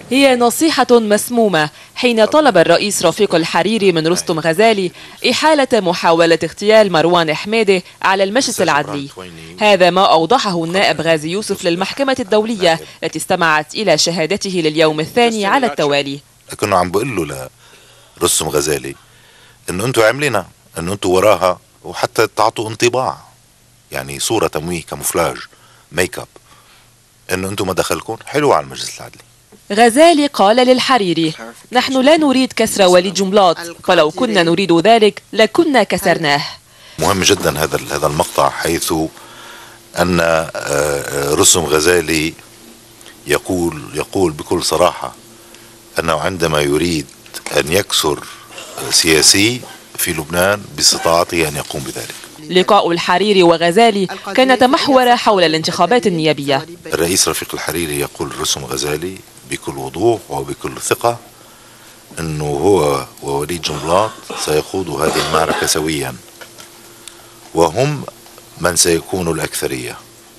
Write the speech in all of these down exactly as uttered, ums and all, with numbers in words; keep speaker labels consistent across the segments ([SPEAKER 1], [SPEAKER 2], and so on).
[SPEAKER 1] هي نصيحة مسمومة حين طلب الرئيس رفيق الحريري من رستم غزالي إحالة محاولة اغتيال مروان حميدة على المجلس العدلي. هذا ما أوضحه النائب غازي يوسف للمحكمة الدولية التي استمعت إلى شهادته لليوم الثاني على التوالي.
[SPEAKER 2] كنا عم بقول له لرستم غزالي إنه أنتوا عاملينها، إنه أنتوا وراها، وحتى تعطوا انطباع يعني صورة تمويه كاموفلاج ميك اب إنه أنتوا ما دخلكم حلو على المجلس العدلي.
[SPEAKER 1] غزالي قال للحريري: نحن لا نريد كسر وليد جنبلاط، فلو كنا نريد ذلك لكنا كسرناه.
[SPEAKER 2] مهم جدا هذا هذا المقطع، حيث أن رستم غزالي يقول يقول بكل صراحة أنه عندما يريد أن يكسر سياسي في لبنان باستطاعته أن يقوم بذلك.
[SPEAKER 1] لقاء الحريري وغزالي كان يتمحور حول الانتخابات النيابية.
[SPEAKER 2] الرئيس رفيق الحريري يقول رستم غزالي بكل وضوح وبكل ثقة أنه هو ووليد جنبلاط سيخوضوا هذه المعركة سويا، وهم من سيكون الأكثرية.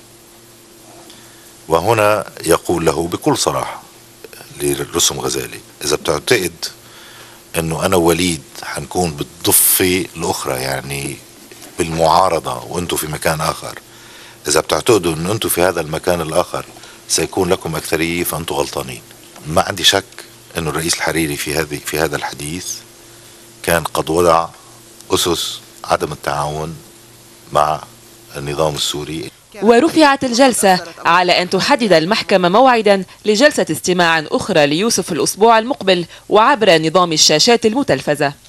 [SPEAKER 2] وهنا يقول له بكل صراحة لرستم غزالي: إذا بتعتقد أنه أنا ووليد حنكون بالضفة الأخرى، يعني بالمعارضة، وأنتم في مكان آخر، إذا بتعتقدوا أن أنتم في هذا المكان الآخر سيكون لكم أكثرية، فأنتم غلطانين. ما عندي شك أن الرئيس الحريري في هذه في هذا الحديث كان قد وضع أسس عدم التعاون مع النظام السوري.
[SPEAKER 1] ورفعت الجلسة على أن تحدد المحكمة موعدا لجلسة استماع أخرى ليوسف الأسبوع المقبل وعبر نظام الشاشات المتلفزة.